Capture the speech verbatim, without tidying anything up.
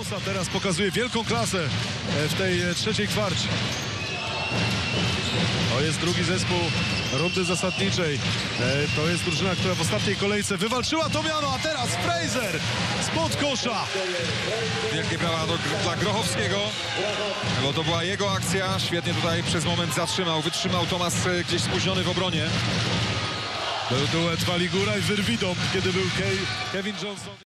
Grossa teraz pokazuje wielką klasę w tej trzeciej kwarcie. To jest drugi zespół rundy zasadniczej. To jest drużyna, która w ostatniej kolejce wywalczyła to miano, a teraz Fraser spod kosza. Wielkie brawa do, dla Grochowskiego, bo to była jego akcja. Świetnie tutaj przez moment zatrzymał, wytrzymał Tomasz gdzieś spóźniony w obronie. Był duet Waligura i Wyrwidom, kiedy był Kevin Johnson.